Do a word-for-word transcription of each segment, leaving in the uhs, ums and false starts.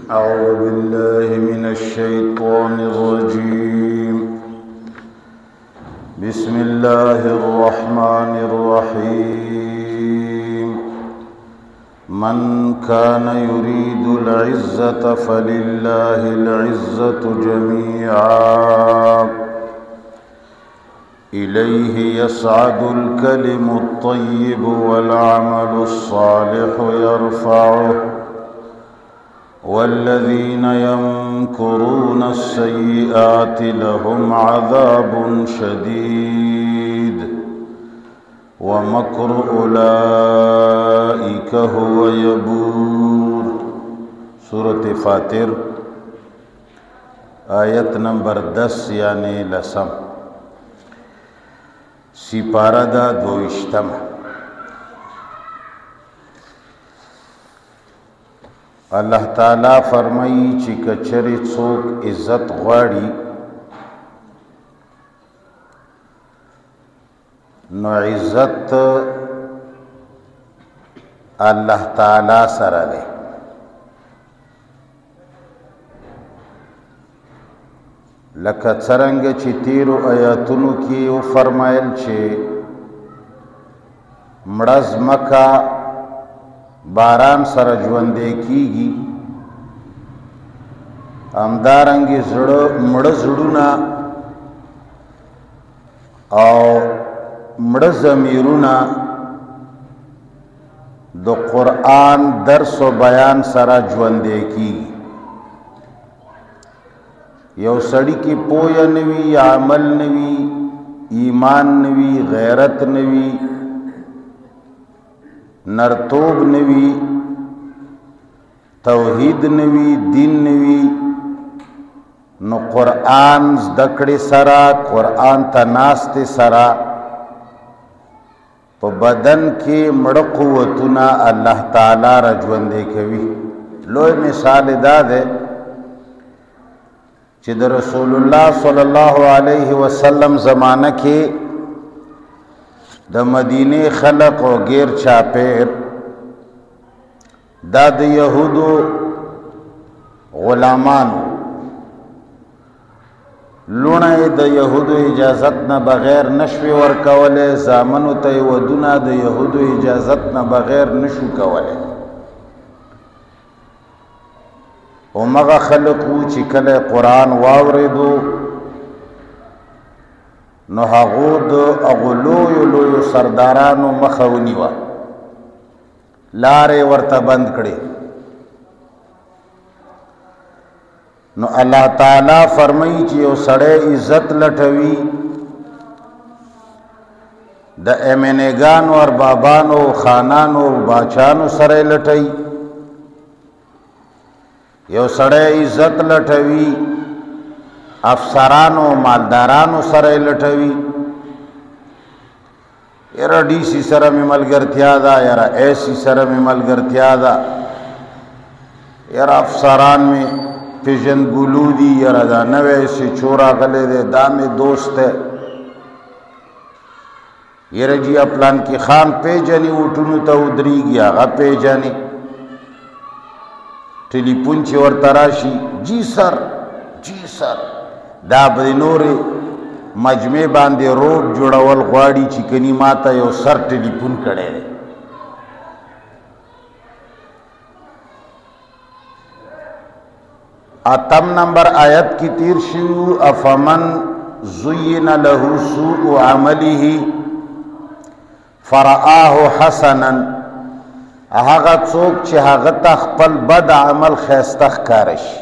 أعوذ بالله من الشيطان الرجيم بسم الله الرحمن الرحيم من كان يريد العزة فلله العزة جميعا إليه يصعد الكلم الطيب والعمل الصالح يرفعه والذين يمكرون السيئات لهم عذاب شديد ومكر أولئك هو يبور. سورة فاتر آیت نمبر دس یعنی لسم سپارہ دا دوشتم. اللہ تعالی فرمائی چی کچری څوک عزت غواړي نو عزت اللہ تعالی سره دی. لکه څرنګه چې تیرو آیاتونو کې و فرمایل چې مړه ځمکه باران سره ژوندی کیږي، همدارنګې زړه مړه زړونه او مړه ضمیرونه د قرآن درس و بیان سره ژوندی کیږي. یو سړی کې پوهه نوي، عمل نوي، ایمان نوي، غیرت نوي، نرتوب نوي، توحید نوي، دین نوي، نو قرآن زدکړې سره، قرآن ته ناستې سره په بدن کې مړه قوتونه الله تعالی را ژوندی کوي. لوی مثال دا دی چې د رسول الله صلی الله علیه وسلم زمانه کې د مدینه خلق او غیر چاپیر دا د یهودو غلامانو لونه د یهودو اجازت نه بغیر نشوي ورکوله، زامنو ته ودونه د یهودو اجازت نه بغیر نشو کوله. او مغه خلقو چې کله قرآن واوریدو نو هغو د هغو لویو لویو سردارانو مخه ونیوه، لارې ورته بند کړې. نو الله تعالی فرمایي چې یو سړی عزت لټوي د امنګانو او بابانو خانانو باچانو سره لټوي، یو سړی عزت لټوي افسرانو مالدارانو سره لټوي. یاره ډي سي سره مې ملګرتیا ده، یاره اے سي سره مې ملګرتیا ده، یاره افسران مې پیژندګلو دي، یاره دا نوی سي چورا غلی دی دا مې دوست دی، یاره جی پلان کې خان پیژني وټونو ته ودرېږي هغه پیژني، ټلیفون چې ورته راشي جی سر جی سر. دا به نورې مجمع باندې روډ جوړول غواړي چې کني ماته یو سر ټلیفون کړی دی. اتم نمبر آیت کی تیر شیو افمن زین له سوء عمله فرآه حسنا، هغه څوک چې هغه ته خپل بد عمل ښایسته ښکاره شي.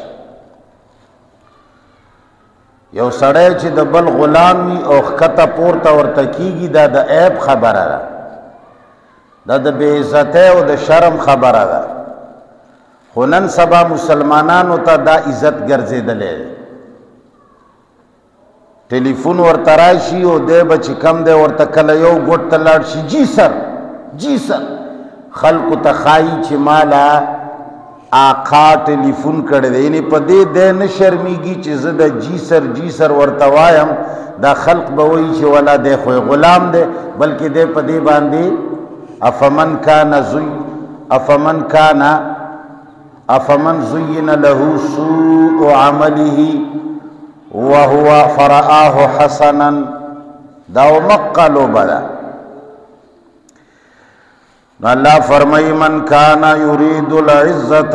یو سړی چې د بل غلام وي او ښکته پورته ورته کېږي دا د عیب خبره ده، دا د بې عزتۍ او د شرم خبره ده. خو نن سبا مسلمانانو ته دا عزت ګرځېدلی دی. ټلیفون ورته راشي او دی به چې کم دی ورته کله یو ګوټ ته لاړ شي جی سر جی سر، خلقو ته ښایي چې مالا آقا ټلیفون کړی دی، یعنې په دې دی نه شرمیږي چې زه د جی سر جی سر ورته وایم، دا خلق به وایي چې ولا دی خو غلام دی، بلکې دی په دې باندې افمن کان زوی افمن کان افمن زین له سوء عمله وهو فرآه حسنا دا مقلو بدا. اللہ فرمائی من کانا یرید العزت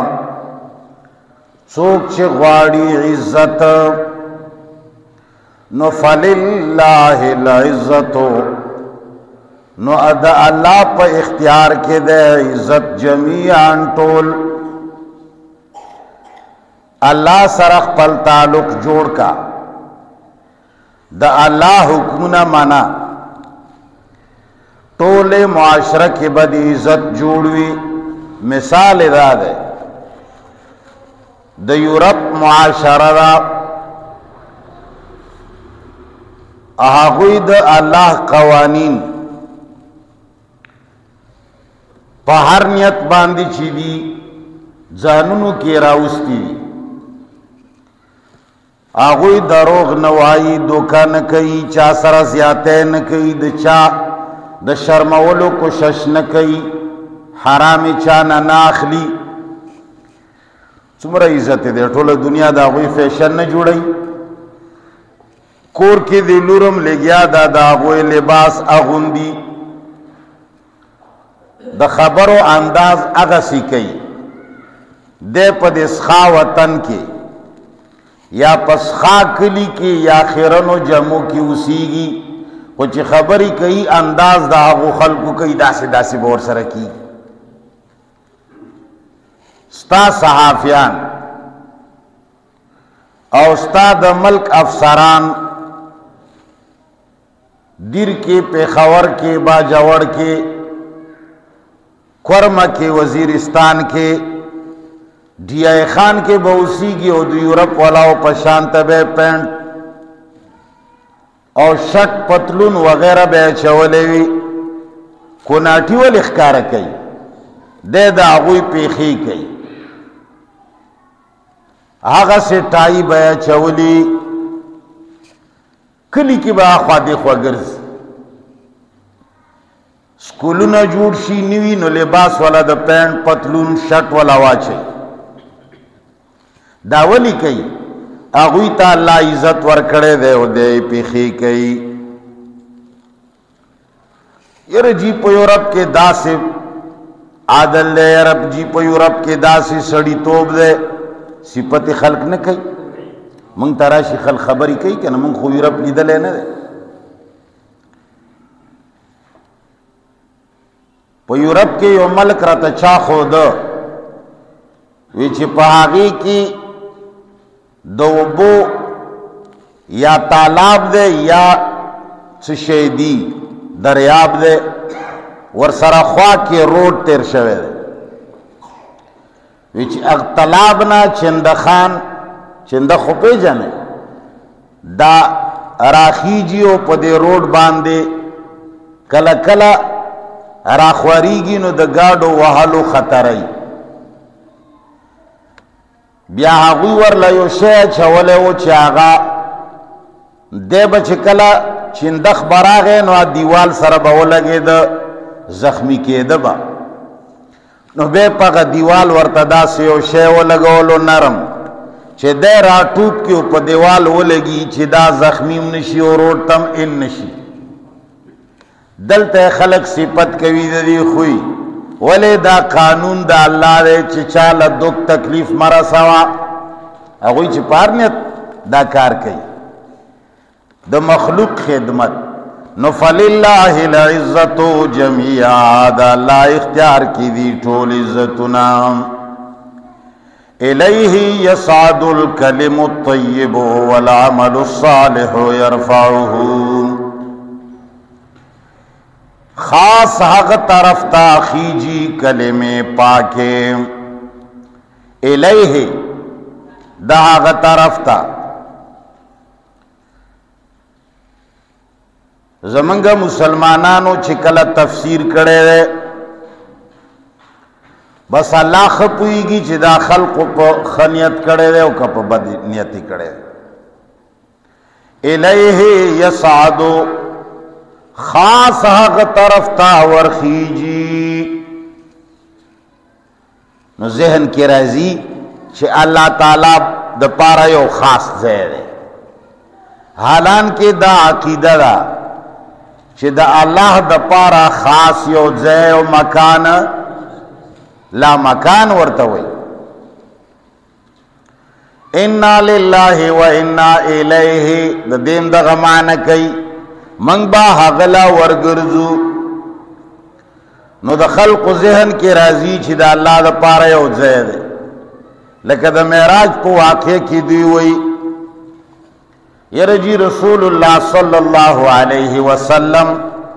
سوک چه غواړي عزت نو فللہ العزت نو ادا اللہ پا اختیار کے دے عزت جمیعاً ٹول. اللہ سرخ پل تعلق جوڑ کا دا اللہ حکمنا مانا ٹول معاشرہ کے بد عزت جوڑوی. مثال دا دے دا یورپ معاشرہ دا آغوی دا اللہ قوانین پا ہر نیت باندی چی دی زانونو کی راوستی دی. آغوی دروغ نوائی دوکا نکئی چا سر زیادہ نکئی دا چا دا شرمولو کوشش نکئی حرام چانا ناخلی. سمرا عزت دے ٹھولا دنیا دا آغوی فیشن نہ جوڑئی کور کی دی لورم لگیا دا دا آغوی لباس اغندی دا خبر و انداز اغسی کئی دے پا دسخا وطن کی یا پسخا کلی کی یا خیرن و جمع کی اسیگی کچھ خبری کئی انداز دا آغو خلقو کئی دا سی دا سی بور سرکی. ستا صحافیان او ستا دا ملک افسران دیر کے پیخور کے باجوڑ کے کرما کے وزیرستان کے ڈی آئی خان کے بوسی کی او دو یورپ والاو پشانت بے پینٹ اور شٹ پتلون وغیرہ بے چولیوی کناٹی والی اخکار کئی دے دا آغوی پیخی کئی آغا سے ٹائی بے چولی کلی کی با آخوا دیخوا گرز سکولونا جوڑ شی نوی نو لباس والا دا پینٹ پتلون شٹ والا واچے داولی کئی آغوی تا اللہ عزت ورکڑے دے او دے پیخی کئی. یر جی پا یورپ کے دا سے عادل دے یرب جی پا یورپ کے دا سے سڑی توب دے سپت خلق نہ کئی. منگ تراشی خلق خبری کئی کہ نا منگ خو یورپ لیدلے نہ دے. پا یورپ کے یو ملک راتا چا خود ویچی پہاگی کی دوبو یا تالاب دے یا چشیدی دریاب دے ورسرا خواہ کے روڈ تیر شوے دے ویچی اگ تالابنا چندخان چندخ پہ جانے دا راخیجیو پا دے روڈ باندے کلا کلا راخواریگی نو دا گاڑو وحلو خطرائی بیا آغوی ورلا یو شے چولے و چی آغا دے بچ کلا چندخ براغے نو دیوال سر باو لگے دا زخمی کے دبا نو بے پاگا دیوال ورتدا سے یو شے و لگولو نرم چی دے را ٹوب کیو پا دیوال و لگی چی دا زخمیم نشی و روڈ تم ان نشی. دلتے خلق صفت کوي د دې خوې ولې دا قانون دا الله دې چې چاله دوک تکلیف مرا سوا هغوی چې پارنیت دا کار کوي د مخلوق خدمت. نو فللہ العزت جميعا دا اللہ اختیار کی دی ٹول عزتنا الیہ یصعد الکلم الطیب والعمل الصالح یرفعہ. خاص حق طرف تا خیجی کلم پاکے الیہ دا حق طرف تا زمنگا مسلمانانو چکل تفسیر کرے رہے بس اللہ خپوئی گی چی دا خلق پا خنیت کرے رہے او کپا بد نیتی کرے رہے. الیہ یصعدو خاص حق طرف تا ورخیجی نو ذہن کی راضی چې اللہ تعالی د پاره یو خاص ځای دی حالان کې دا عقیده ده چې د الله د پاره خاص یو ځای او مکان لا مکان ورته وي انا لله و انا الیه د دین دغه معنی کوي منګ با هغلا ورګرځو نو د خلق ذهن کې راضی چې د الله د پاره یو ځای دی لکه د معراج په واقعه کې دی وی یرجی رسول الله صلی الله علیه وسلم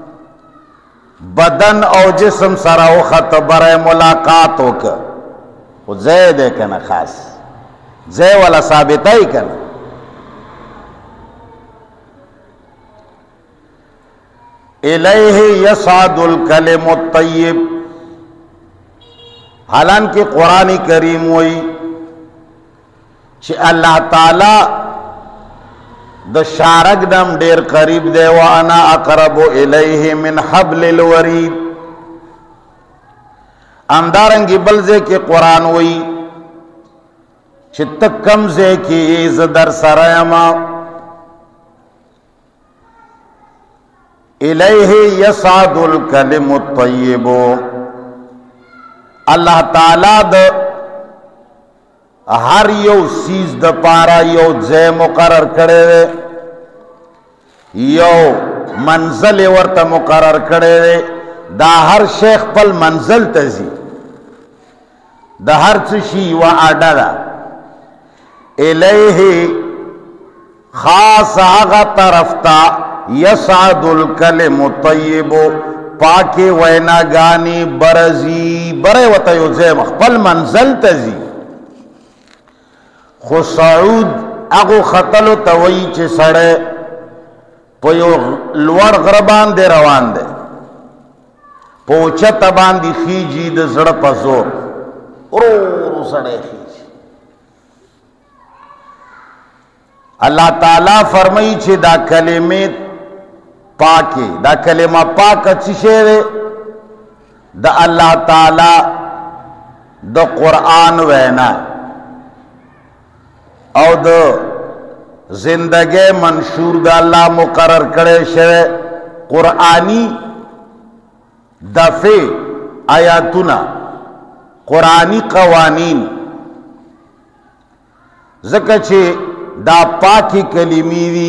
بدن او جسم سره وخت بره ملاقات وک او ځای دی کنه خاص ځای ولا ثابتای کنه الیہ یصعد الکلم الطیب حالانکہ قرآن کریم وئی چې اللہ تعالی د شارک دم ډیر قریب دی وانا اقرب الیہ من حبل الورید امدارنگی بلزے کے قرآن وئی چې تکم زے کی ز در سرایما الیہ یصعد الکلم الطیب اللہ تعالی د ہر یو سیز د پارا یو ځای مقرر کړي یو منزل ورته مقرر کړي دا هر شیخ پل منزل تزي د هر څه شی و اډا الیہ خاص هغه طرف تا یصعد الکلم الطیب پاکی وینا گانی برزی برے وطا یو زیم خپل منزل تزی خو صعود اگو خطلو توئی چه سڑے پو یو لوڑ غربان دے روان دے پوچھت باندی خیجی دے زڑ پزور رو رو سڑے خیجی اللہ تعالی فرمائی چه دا کلمت پاکی دا کلمہ پاک اچھی شیرے دا اللہ تعالی دا قرآن وینا او دا زندگی منشور دا اللہ مقرر کرے شیرے قرآنی دفع آیاتنا قرآنی قوانین ذکر چھے دا پاکی کلمی وی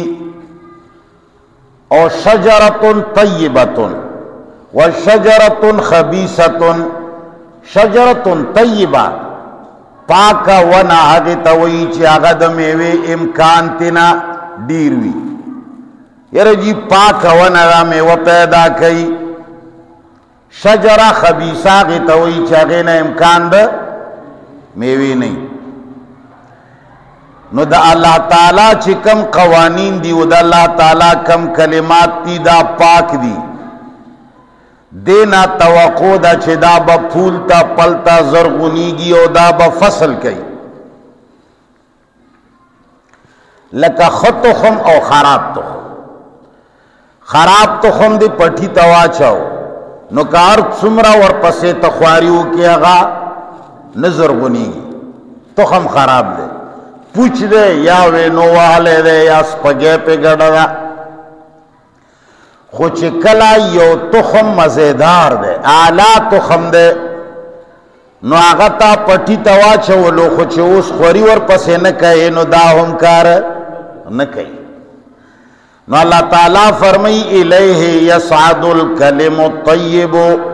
او شجرتن طیبتن و شجرتن خبیثتن شجرتن طیبہ پاکا ونا آگے توئی چی آگا دمیوے امکان تینا دیروی یار جی پاکا ونا دا میوہ پیدا کئی شجرہ خبیثہ آگے توئی چی آگے نا امکان دا میوے نہیں نو دا اللہ تعالی چی کم قوانین دی و دا اللہ تعالی کم کلمات تی دا پاک دی دینا توقع دا چی دا با پھولتا پلتا زرغنیگی و دا با فصل کئی لکا خط تخم او خراب تخم خراب تخم دی پٹھی توا چاو نو کار سمرا ور پسے تخواریو کیا گا نزرغنیگی تخم خراب دے پوچھ دے یا وینو والے دے یا سپگے پہ گڑا دا خوچ کلا یو تخم مزیدار دے آلا تخم دے نو آغتا پٹی توا چولو خوچ اس خوری ور پسے نکے نو دا ہم کار نکے نو اللہ تعالیٰ فرمائی الیہ یصعد الکلم الطیب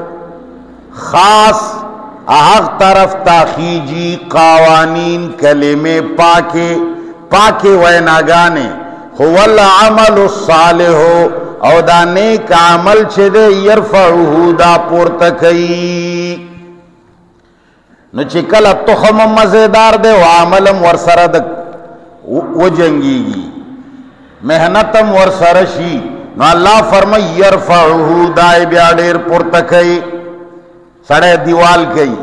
خاص احق طرف تاخیجی قوانین کلمے پاکے پاکے ویناگانے هو العمل الصالح او دا نیک عمل چھ دے یرفعوہ دا پورتکی نو چکل تخم مزیدار دے و عملم ورسردک و جنگیگی محنتم ورسرشی نو اللہ فرمائی یرفعوہ دائی بیادیر پورتکی سڑے دیوال کئی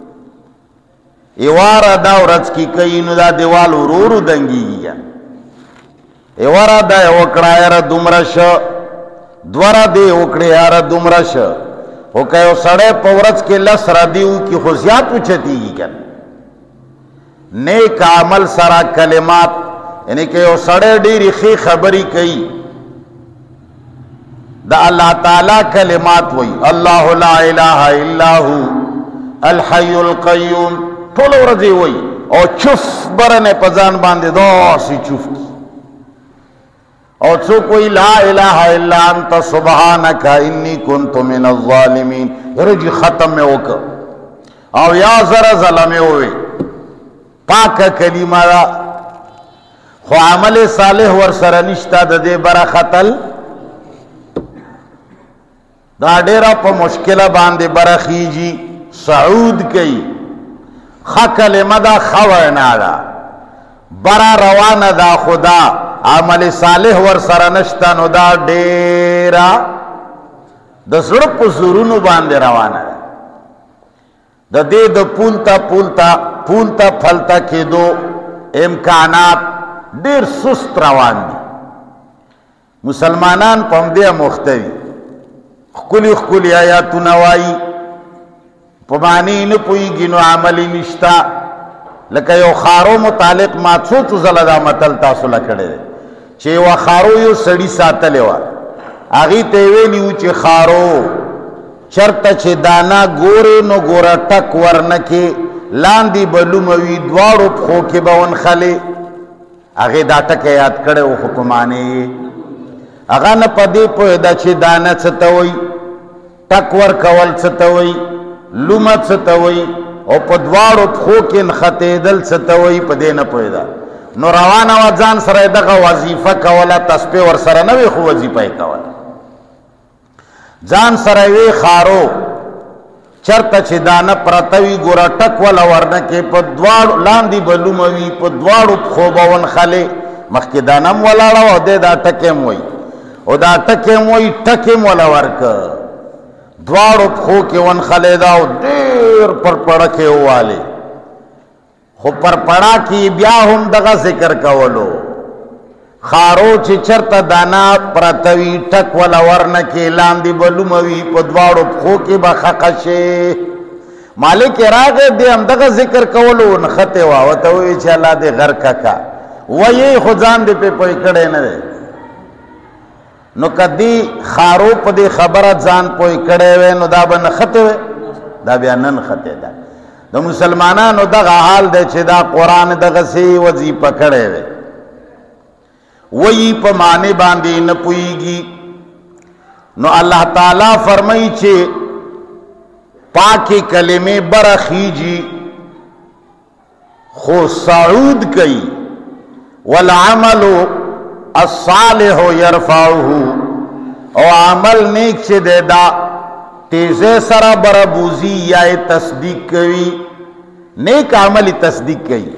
ایوارا دا ورچ کی کئی نو دا دیوال ورورو دنگی گیا ایوارا دا اوکڑا یارا دمرش دورا دے اوکڑے یارا دمرش او که یو سړی په ورځ کې لس ردي وکړي خو زیات اوچتېږي که نیک عمل سره کلمات یعنی که یو سړی ډېرې ښې خبرې کوي د الله تعالی کلمات وایي الله لا اله الا هو الحي القیوم ټول ورځ یې وایي او چف برنه په ځان باندې داسې چف کی او څوک وایي لا اله الا انت سبحانك انی کنت من الظالمین یاره جي ختم مې وکړ او یا زره ځله مې ووی پاکه کلمه ده خو عمل صالح ورسره نشته د دې برختل دا ډېره په مشکله باندې برخیږي صعود کوي ښه کلمه ده ښه وینا ده بره روانه ده خو دا عمل صالح ورسره نشته نو دا ډېره د زړه په زورونو باندې روانه ده د دې د پولته پولته پولته پھلته کېدو امکانات ډېر سست روان دي مسلمانان په همدې مختوي ښکلي ښکلي آیاتونه وایي په معنی نه پوهېږي نو عملي نشته لکه یو خارو متعلق ما څو څو ځله دا متل تاسو له کړی دی چې یوه خارو یو سړي ساتلی وه هغې ته یې ویلي وو چې خارو چرته چې دانه ګورې نو ګوره ټک ورنه کې لاندې به لومه وي دواړو پښو کې به ونښلې هغې دا ټکی یاد کړی و خو په معنی هغه نه په دې پوهېده چې دانه څه ته وایي ټک ورکول څه ته وایي لومه څه ته وایي او په دواړو پښو کې نښتېدل څه ته وایي په دې نه پوهېده نو روانه وه ځان سره یې دغه وظیفه کوله تسبیح ورسره نه وې خو وظیفه یې کوله ځان سره یې وې خارو چرته چې دانه پرته وي ګوره ټک وله ورنه کې په دواړو لاندې به لومه وي په دواړو پښو به ونښلې مخکې دانه هم ولاړه وه او دی دا ټکی هم وایي او دا ټکی هم وایي ټک هم وله ورکه دواړو پښو کې ونښلېده او ډېر پر پړه کې ووالې خو پر پړه کې بیا هم دغه ذکر کولو خارو چې چرته دانا پرته وي ټک وله ورنه کې لاندې به لومه وي په دواړو پښو کې به خقه شي مالک یې راغی دی همدغه ذکر کولو نښتې وه ورته ووایي چې الله دې غرقه کا ویې خو ځان دې پې پوه کړی نه دی نو که دې خارو په دې خبره ځان پوه کړی وی نو دا به نښتې وی دا بیا نه نښتې ده د مسلمانانو دغه حال دی چې دا قرآن دغسې وظیفه کړی وی وی په معنی باندې نه پوهېږي نو الله تعالی فرمایي چې پاکې کلمې برخیږي خو صعود کوي والعمل الصالح يرفعه او عمل نیک چې دی دا تیزه سره برابوزي یا تصدیق کوي نیک عمل تصدیق کوي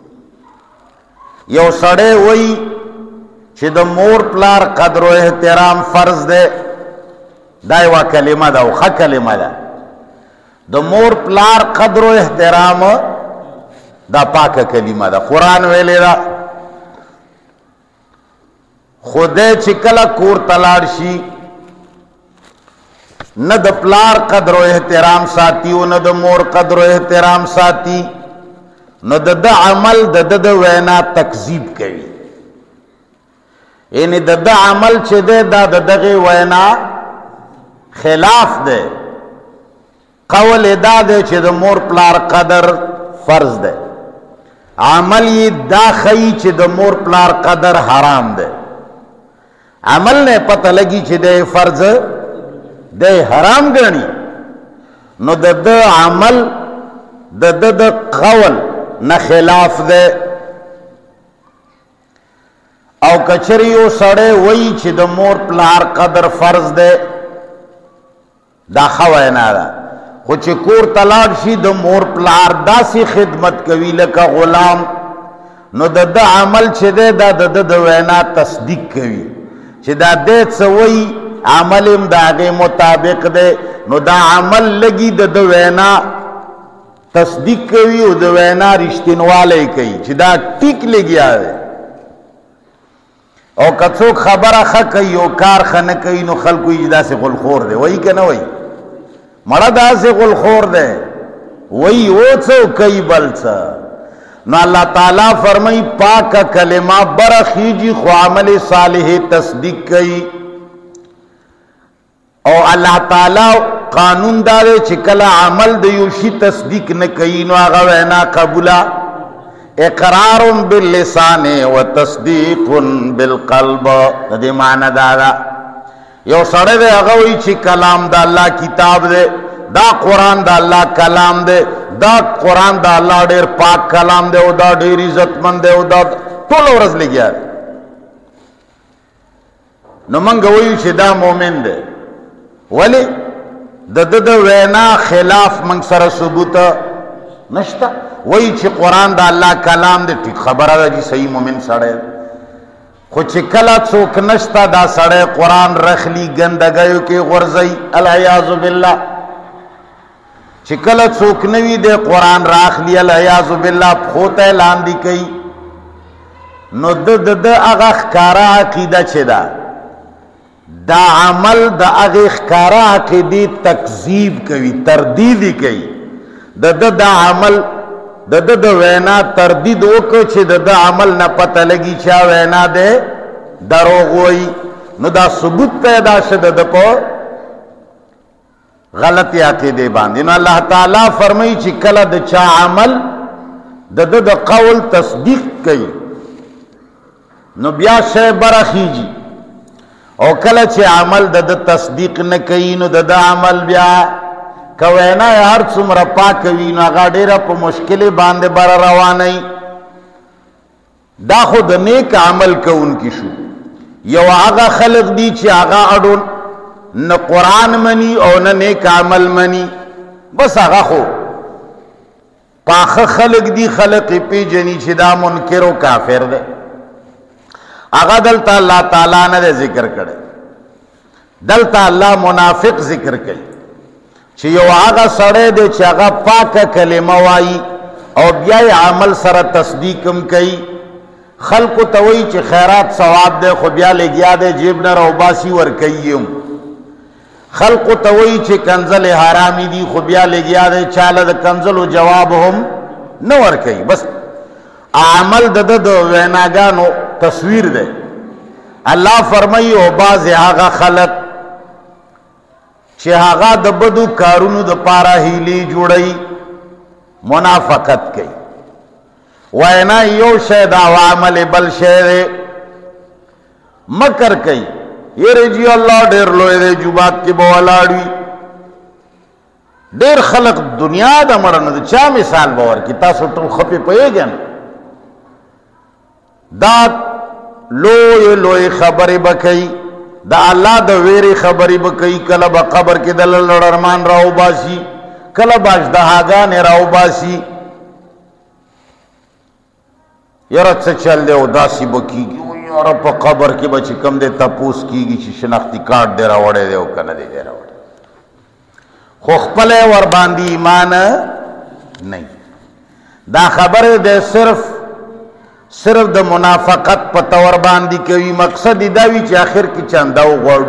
یو سړی وایي چې د مور پلار قدر و احترام فرض دی دا یوه کلمه ده او ښه کلمه ده د مور پلار قدر و احترام دا پاکه کلمه ده قرآن ویلې ده خو دی چې کله کور ته لاړ شي نه د پلار قدر و احترام ساتي او نه د مور قدر و احترام ساتي نو د ده عمل د ده د وینا تکذیب کوي یعنی د ده عمل چې دی دا د دغې وینا خلاف دی قول یې دا دی چې د مور پلار قدر فرض دی عمل یې دا ښیي چې د مور پلار قدر حرام دی عمل نه پته لګي چې دی فرض دی حرام ګڼي نو د ده عمل د ده د قول نه خلاف دی او کچری یو سړی وایي چې د مور پلار قدر فرض دی دا ښه وینا ده خو چې کور ته لاړ شي د مور پلار داسې خدمت کوي لکه غلام نو د ده عمل چې دی دا د ده د وینا تصدیق کوي چې دا دی څه وایي عمل هم د هغې مطابق دی نو دا عمل لګي د ده وینا تصدیق کوي او د وینا رښتینوالی کوي چې دا ټیک لګیا دی او که څوک خبره ښه کوي او کار ښه نه کوي نو خلکو یې داسې غلخور دی وایي که نه وایي مړه داسې غلخور دی وی او څه کوي بل څه. نو الله تعالی فرمای پاکه کلمه برخیږي خو عمل صالح تصدیق کوي. او الله تعالی قانون دا دی چې کله عمل د یو شي تصدیق نه کوي نو هغه وینا قبوله. اقرار باللسان و تصدیق بالقلب. د دې معنی دا ده یو سړی دی هغه وایي چې کلام د الله کتاب دی، دا قرآن دا اللہ کلام دے، دا قرآن دا اللہ ډیر پاک کلام دے، او دا ډیر عزتمند دے، او دا ټول ورځ لګیا دی. نو منګ وایو چې دا مؤمن دی. ولی د د د وینا خلاف منګ سره ثبوت نشته. وایي چې قرآن دا الله کلام دی، ټیک خبره ده چې صحیح مؤمن سړی دی. خو چې کله څوک نشته دا سړی قرآن رخلی ګندګیو کې غورځي العیاذ بالله. چې کله څوک نوی دی قرآن راخلی العیاذ بالله پښو ته لاندې کوي. نو د د د هغه ښکاره عقیده چې ده دا عمل د هغې ښکاره عقیدې تکذیب کوي، تردیدي کوي. د د د عمل د د د وینا تردید وکړو چې د د عمل نه پته لګي چې وینا دی دروغ وایي. نو دا ثبوت پیدا شه د د په غلطی عقیدے باندې. نو الله تعالی فرمایي چې کله د چا عمل د د د قول تصدیق کوي نو بیا شی برخیږي، او کله چې عمل د د تصدیق نه کوي نو د د عمل بیا کوینا هر څومره پاک وي نو هغه ډیره په مشکل باندې بر رواني. دا خو د نیک عمل کوونکی شو. یو هغه خلق دی چې هغه اډون نه قرآن منی او نه نیک عمل منی، بس هغه خو پاخه خلق دی، خلق پیجنی چې دا منکر او کافر دی. هغه دلته الله تعالی نه ذکر کړي، دلته الله منافق ذکر کوي چې یو هغه سړی دی چې هغه پاکه کلمه وایي او بیا یې عمل سره تصدیق هم کوي. خلقو ته وایي چې خیرات ثواب دی خو بیا لګیا دی جیب نه راوباسي ورکوي هم. خلقو ته وایي چې کنزل حرامي دي خو بیا لګیا دی چاله د کنزلو جواب هم نه ورکوي. بس عمل د د ویناګانو تصویر دی. الله فرمایي او بعض هغه خلق چې هغه د بدو کارونو د پاره هیلې جوړي، منافقت کوي. وینا یو شی دا عمل بل شی دی، مکر کوي. یره جی الله ډیر لوی دی، جوبات کې به ولاړ وي. ډیر خلق دنیا د مړه نه چا مثال به ورکړي، تاسو ټول خپې پوهېږئ نه. دا لوی لوی خبرې به کوي، د الله د ویرې خبرې به کوي. کله به قبر کې د لړرمان راوباسي، کله به اژدهاګانې راوباسي. یاره څه چل دی او داسې به کېږي. یاره په قبر کې به چې کوم دی تپوس کېږي چې شناختي کارت دی راوړی دی او که نه دی دی راوړی، خو خپله ورباندې ایمان نه. دا خبرې دی صرف صرف د منافقت په تور باندې کوي. مقصد دا وي چې آخر کې چنده وغواړو،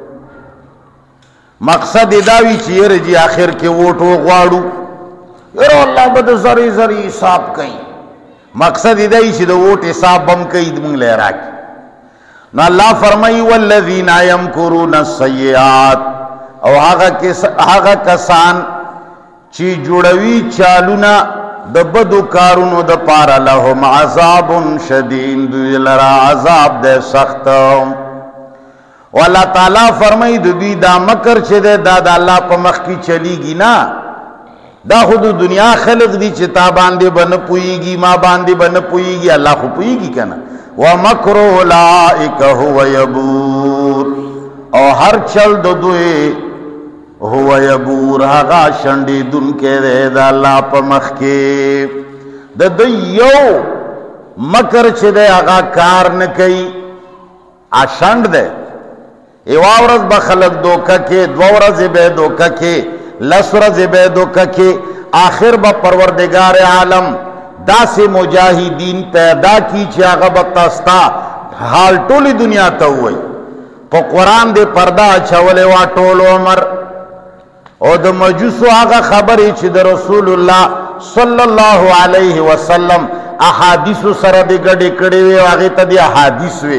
مقصد دا وي چې یره جي آخر کې ووټ وغواړو، یره الله به د زری زری حساب کوي. مقصد دا وي چې د ووټ حساب هم کوي موږ له راکړي. نو الله فرمایي والذین یمکرون السیئات، او هغه کسان چې جوړوي چالونه د بدو کارونو د پاره لهم عذاب شدید، دوی لرا عذاب د سخت. والله تعالی فرمایي د دوی دا مکر چې دا د الله په مخ کې چلیږي نه. دا خو د دنیا خلق دي چې تا باندې به نه پوهېږي، ما باندې به نه پوهېږي، الله خو پوهېږي که نه. ومکر اولئک هو یبور، او هر چل د دوی هو یبور هغه شنډېدونکی دی د الله په مخ کې. د دوی یو مکر چې دی هغه کار نه کوي، اشنډ دی. یوه ورځ به خلک دوکه کې، دوه ورځې به دوکه کې، لس ورځې به دوکه کې. آخر به پروردگار عالم داسې مجاهدین پیدا کی چې هغه به تاستا حال ټولې دنیا ته ووایي. په قرآن دې پرده اچولې وه ټول عمر، او د مجوسو هغه خبرې چې د رسول الله صلی الله علیه وسلم احادیث سره د ګډې کړې وي هغه ته د احادیث وي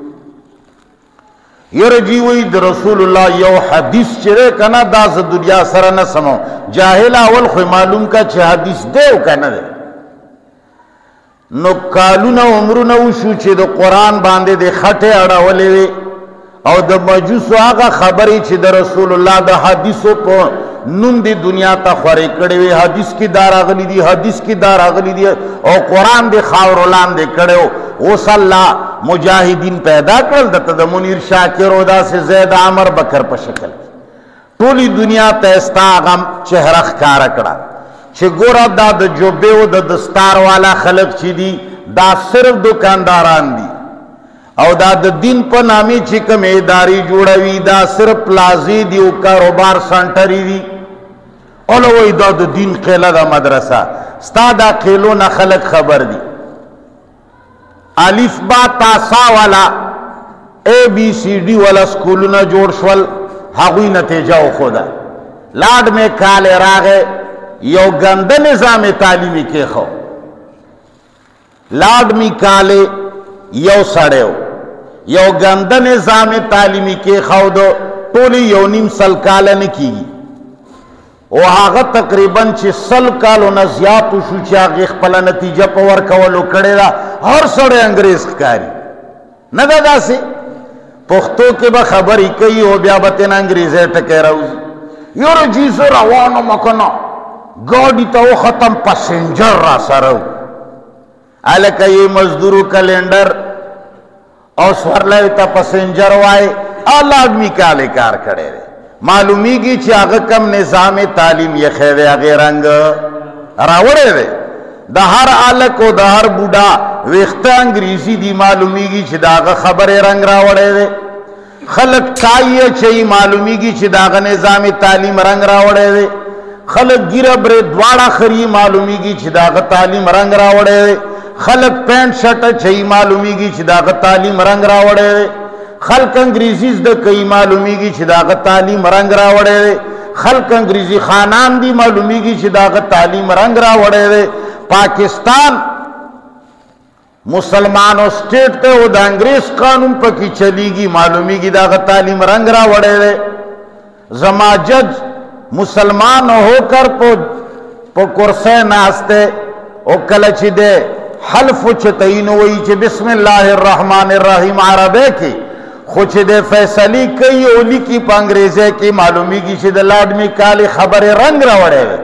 یرجی وی د رسول الله یو حدیث چې کنه دا ز دنیا سره نه سمو جاهل اول خو معلوم کا چې حدیث دیو کنه ده نو کالونه عمرونه وشو چې د قران باندې د خټه اړولې وي او د مجوسو هغه خبرې چې د رسول الله د حدیثو په نوم دی دنیا ته خورې کړې وي حدیث کې دار اغلی دي حدیث کې دار اغلی دي او قران دی خاور لاندې کړو اوس الله مجاهدین پیدا کړل د منیر شاکر او داسې زید عمر بکر په شکل ټولي دنیا ته استاغم چهره ښکارا کړه چې ګوره دا د جوبې او د دستار والا خلق چې دي دا صرف دکانداران دي او دا د دین په نامي چې کوم ادارې جوړوي دا صرف پلازي دي او کاروبار سنټري دي اولوی دا د دین قیله دا مدرسه ستا دا قیلو نه خلق خبر دي الف با تاسا والا اے بی سی ڈی والا سکولونه جوړ شول هغوی نتیجه وښوده لاډ میں کال راغې یو ګنده نظام تعلیمي کېښو لاډ می کالې یو سړی یو ګنده نظام تعلیمي کېښود ټولې یو نیم سل کاله نه کېږي او هغه تقریبا چې سل کالو نه زیات شو چې هغې خپله نتیجه په ورکولو کړې ده هر سړی انګریز ښکاري نه ده داسې پښتو کې به خبرې کوي او بیا به تېنه انګریزی ټکی راوځي یاره جي زه روانم که نه ګاډي ته وختم پسنجر را سره و هلکه یې مزدورو کلنډر او سورلی ته پسنجر وای لاډ می کالې کار کړی دی معلومیږي چې هغه کم نظام تعلیم یې ښی دی هغې رنګ راوړی دی د هر هلک او د هر بوډا ویښته انګریزي دي معلومیږي چې د هغه خبرې رنګ راوړی دی خلک ټای یې اچوي معلومیږي چې د هغه نظام تعلیم رنګ راوړی دی خلک ګیره برې دواړه خري معلومیږي چې د هغه تعلیم رنګ راوړی دی خلق پینٹ شرٹ اچھئی معلومیږي چې داغه تعلیم رنگ راوړی خلق انګریزي زده کوي معلومیږي چې داغه تعلیم رنگ راوړی خلق انګریزي خانان دي معلومیږي چې داغه تعلیم رنگ راوړی پاکستان مسلمانو سٹیٹ ته او د انګریز قانون پکې چلیږي معلومیږي داغه تعلیم رنگ راوړی زما جج مسلمان ہو کر په کرسی ناسته او کله چې ده حلف چتین وی چې بسم الله الرحمن الرحیم عربی کې خو چې د فیصلی کوي او لیکي په انګریزي کې معلومیږي چې د لاډ می کالې خبرې رنگ راوړی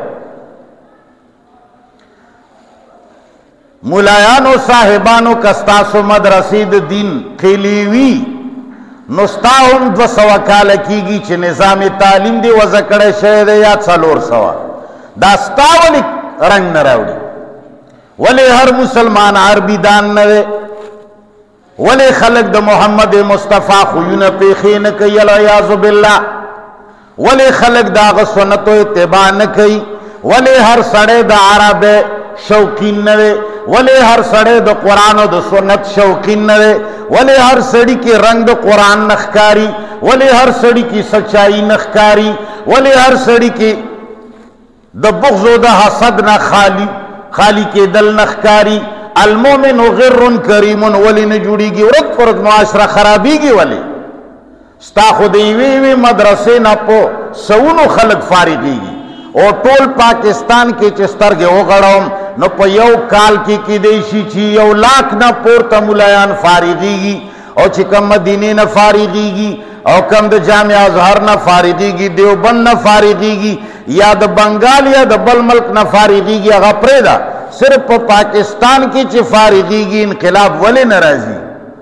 مولایانو صاحبانو کستاسو مدرسې د دین خلیوي نو ستا هم دوه سوه کاله کېږي چې نظام تعلیم دی وضع کړی شوی دی یا څلور سوه دا ستا ولې رنگ نه راوړي ولی ہر مسلمان عربی دان نوے ولی خلق دا محمد مصطفیٰ خویون پیخی نکی العیاذ باللہ ولی خلق دا غسونتو اتباع نکی ولی ہر سڑے دا عرب شوقین نوے ولی ہر سڑے دا قرآن و دا سنت شوقین نوے ولی ہر سڑی کی رنگ دا قرآن نخکاری ولی ہر سڑی کی سچائی نخکاری ولی ہر سڑی کی دا بغض و دا حسد نخالی خالی کے دل نخکاری المومن غر کریم ولی نجوڑی گی ورد پرد معاشرہ خرابی گی ولی ستا خودیوی وی مدرسے نا پو سونو خلق فارغی گی او ټول پاکستان کې چې سترګې وغړوم نو په یو کال کې کیدای شي چې یو لاک نه پورته مولایان فارغیږي او چې کم مدینې نه فارغیږي او کم د جامع ازهر نه فارغیږي دیوبند نه فارغیږي یا د بنگال یا د بل ملک نه فارغیږي هغه پرېږده صرف په پاکستان کې چې فارغیږي انقلاب ولې نه راځي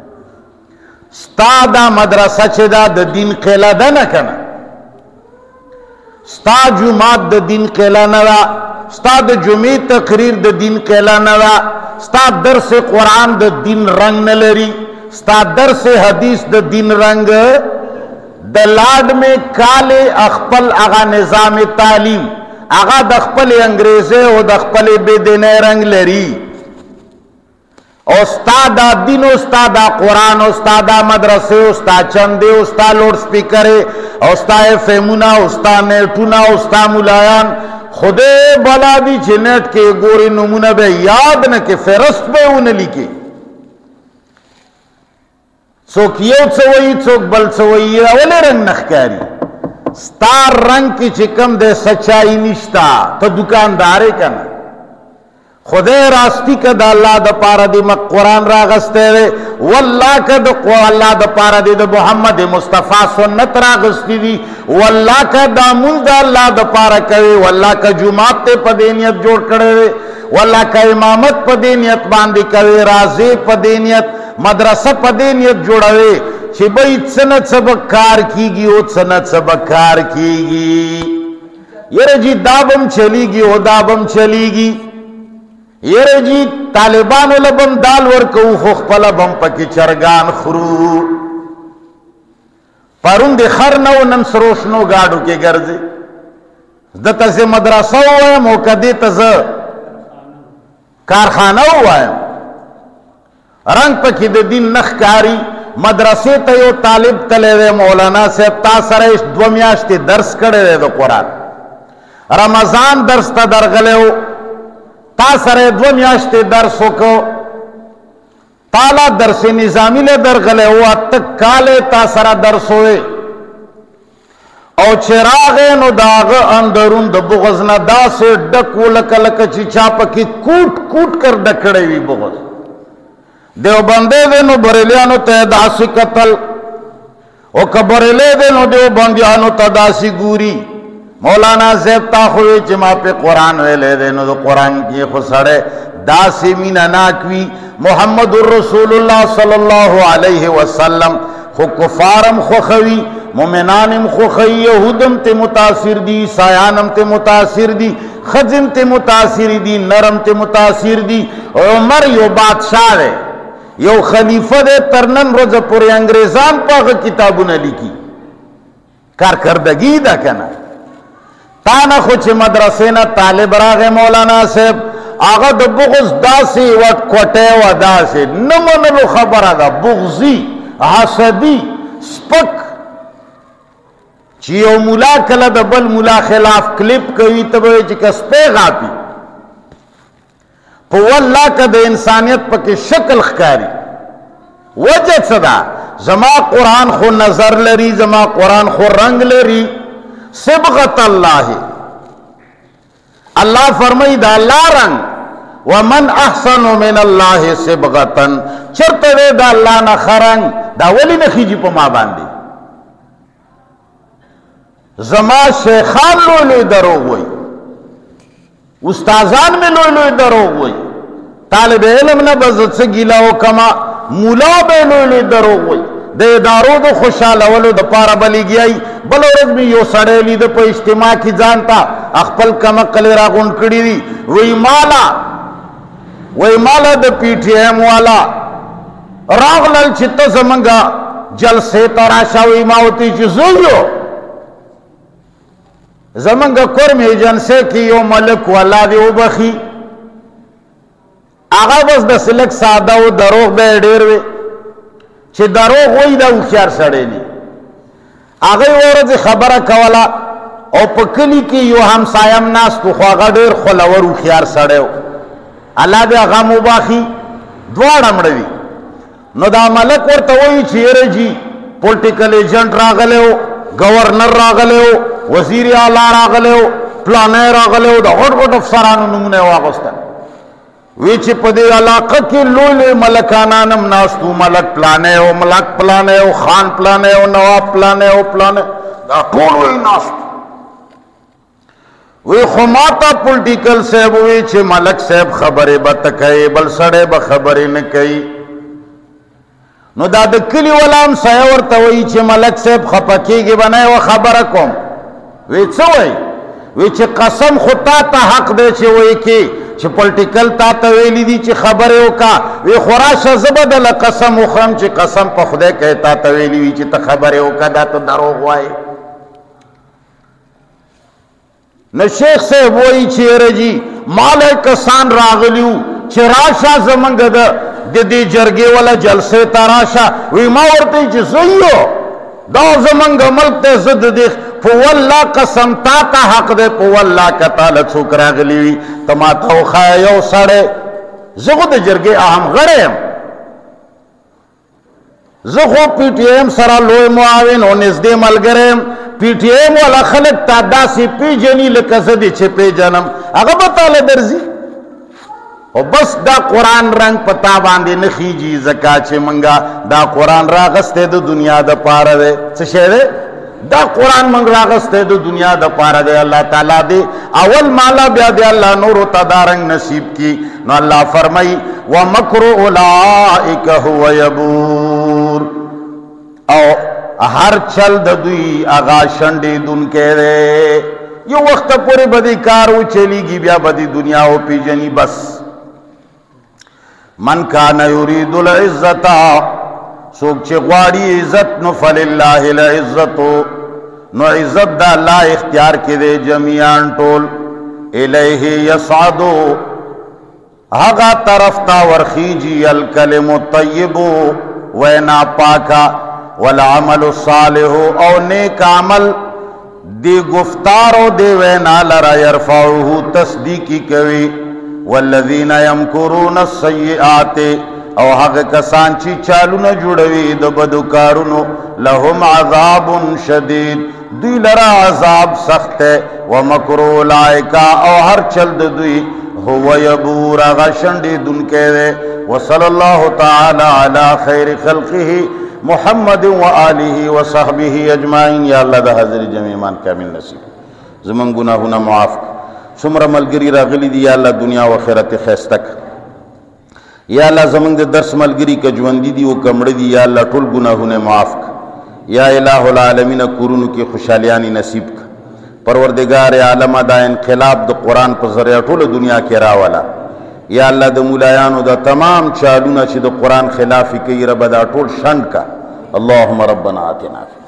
ستا دا مدرسه چې دا د دین قلعه ده نه کنه ستا جماعت د دین قلعه نه ده ستا د جمعې تقریر د دین قلعه نه ده ستا درس قرآن د دین رنگ نه لري ستا درس حدیث د دین رنگ د لاډ میں کالے اخپل اغا نظام تعلیم اغا د خپل انګریزي او د خپل بے دینه رنگ لري استاد دین استاد قرآن استاد مدرسے استاد چندے استاد لوڈ سپیکرے استاد فیمونا استاد نیٹونا استاد ملایان خودے بلا دی چھ نیٹ کے گوری نمونہ بے یاد نہ کہ فہرست بے انہیں لکھے چوک یو چوئی چوک بل چوئی اولی رنگ نخکاری ستار رنگ کی چکم دے سچائی نشتا تو دکاندارے کنا خدای راستی کا دا اللہ دا پارا دی مک قرآن راغستے دے واللہ کا دا اللہ دا پارا دی دا محمد مصطفیٰ سنت راغستی دی واللہ کا دا مل دا اللہ دا پارا کرے واللہ کا جماعت تے پا دینیت جوڑ کرے دے واللہ کا امامت پا دینیت باندی کرے رازے پا دینیت مدرسہ پا دینیت جوڑے چھ بھئی سنت سبک کار کی گی او سنت سبک کار کی گی یہ جی دابم چلی گی او دابم چلی گی یہ جی طالبان لبم دال ورکو خوخ پلا بم پکی چرگان خرو پرون دی خر نو نن سروشنو گاڑو کے گرزے دتا سے مدرسہ ہوا ہے موقع دیتا سے کارخانہ ہوا ہے رنگ پکی دی دین نخکاری مدرسے تا یو طالب تلے دے مولانا سے تا سرش دو میاشتی درس کڑے دے دو قرآن رمضان درس تا درگلے ہو تا سرے دو میاشتے درسو کو تالا درس نظامی لے درگلے ہوا تک کالے تا سرا درس ہوئے او چراغے نو داغ اندرون دا بغزنا دا سے ڈکو لکا لکا چی چاپا کی کوٹ کوٹ کر ڈکڑے ہوئی بغز دیو بندے دے نو بریلیانو تیداسی قتل او کبریلے دے نو دیو بندیانو تیداسی گوری مولانا زیب تاخوی چما پہ قرآن ویلے دے نو دو قرآن کی خسڑے داسی مین اناکوی محمد الرسول اللہ صلی اللہ علیہ وسلم خو کفارم خوخوی مومنانم خوخوی یہودم تے متاثر دی سایانم تے متاثر دی خزم تے متاثر دی نرم تے متاثر دی عمر یو بادشاہ دے یو خلیفہ دے ترنن روز پوری انگریزان پاک کتابو نہ لکی کارکردگی دا کنا تانا خوچ مدرسینا طالب راغ مولانا صاحب آغا دا بغض دا سی وٹ کوٹے و دا سی نمونلو خبر آگا بغضی حسدی سپک چیو ملا کلا دا بل ملا خلاف کلپ کوئی تبوی چکا سپیغ آپی پو واللہ کا دا انسانیت پا کی شکل خکاری وجہ صدا زما قرآن خو نظر لری زما قرآن خو رنگ لری صبغت اللہ اللہ فرمائی دا اللہ رنگ ومن احسن من اللہ صبغتن چرت دے دا اللہ نخرنگ دا ولی نخیجی پا ما باندی زما شیخان لوئی لوئی دروگ ہوئی استازان میں لوئی لوئی دروگ ہوئی طالب علم نہ بزد سے گیلا ہو کما مولا بے لوئی لوئی دروگ ہوئی دے دارو دو خوشحال اولو دا پارا بلی گیائی بلو رز میں یو سڑے لی دا پا اجتماع کی جانتا اخپل کمکلی را گن کڑی دی وی مالا وی مالا دا پی ٹی ایم والا راغ لل چھتا زمنگا جلسے تراشا وی ماوتی چی زویو زمنگا کرم ایجنسے کی یو ملک والا دی او بخی آغا بس دا سلک سادہ و دروغ بے ڈیروے چھ دروغ ہوئی دا اخیار سڑے لی آغای ورد خبر کولا او پکلی کی یو ہم سایم ناس تو خواغا دیر خلور اخیار سڑے ہو اللہ دے آغا مباخی دوار امڑوی نو دا ملک ورطا ہوئی چیرے جی پولٹیکل ایجنٹ راغلے ہو گورنر راغلے ہو وزیر اعلیٰ راغلے ہو پلانے راغلے ہو دا غٹ غٹ افسرانو نمونے ہو آگستا ویچی پدی علاقہ کی لولی ملکانانم ناستو ملک پلانے ہو ملک پلانے ہو خان پلانے ہو نواب پلانے ہو پلانے دا طول وی ناستو وی خماتا پولٹیکل صاحب ویچی ملک صاحب خبری بتکئی بل سڑے بخبری نکئی نو دا دکلی ولام سایورتا ویچی ملک صاحب خپکی گی بنائے و خبرکم ویچو وی ویچی قسم خطا تا حق دے چی وی کی چی پولٹیکل تا تویلی دی چی خبرے ہوکا وی خوراش زبدل قسم اخرم چی قسم پا خودے کہتا تویلی وی چی تا خبرے ہوکا دا تو دروغ وائے نو شیخ سے وہی چی رجی مالے کسان راغلیو چی راشا زمنگ دا د دې جرګې ولا جلسې ته راشه وی ما ورته چې زه دا زمونږ ملک ته زه د دې په والله قسم تا ته حق دی په والله که تاله څوک راغلي وي ته ما ته وښایه یو سړی زه خو د جرګې اهم غړی یم زه خو پی ټي ایم سره لوی معاون او نږدې ملګری یم پی ټي ایم والا خلک تا داسې پیژني لکه زه دې چې پیژنم هغه به تاله درځي او بس دا قرآن رنگ پتا باندې نه خیجي ځکه چې منګه دا قرآن راغستی د دنیا د پاره دی څه شی دی دا قرآن منگ راغسته دو دنیا دا پارا دے اللہ تعالیٰ دے اول مالا بیا دے اللہ نورو تدارنگ نصیب کی نو اللہ فرمائی وَمَكْرُ أُولَئِكَ هُوَ يَبُورُ او ہر چل دوی اغا شنڈی دن کے دے یو وقت پوری بدی کارو چلی گی بیا بدی دنیا ہو پی جنی بس من کان یرید العزتا سوک چه غواری عزت نو فللہ العزتو نو عزت دا اللہ اختیار کی دے جمیعان ٹول الیہ یسعدو ہگا طرف تا ورخیجی الکلم الطیبو وینا پاکا والعمل الصالح او نیک عمل دی گفتارو دی وینا لرا یرفعوہو تصدیقی کوي والذین یمکرون السیئات او حق کسان چی چالو نہ جوڑوی دو بدو کارونو لهم عذاب شدید دوی لرا عذاب سخت ہے ومکرو لائکا او ہر چل دوی هو یبور غشنڈی دن کے دے وصل اللہ تعالی علی خیر خلقه محمد و آلہ و صحبہ اجمعین یا اللہ دا حضر جمیمان کامل نصیب زمان گناہونا معاف سمر ملگری راغلی دی یا اللہ دنیا و خیرت خیستک یا اللہ زمان دے درس ملگری کا جواندی دی و کمڑی دی یا اللہ ٹول گناہونا معاف یا الہ العالمین قرون کی خوشحالیانی نصیب کا پروردگار عالم دا انقلاب دا قرآن پر ذریعہ ٹول دنیا کے راولا یا اللہ دا مولایانو دا تمام چالونا چی دا قرآن خلافی کی رب دا ٹول شند کا اللہم ربنا آتنا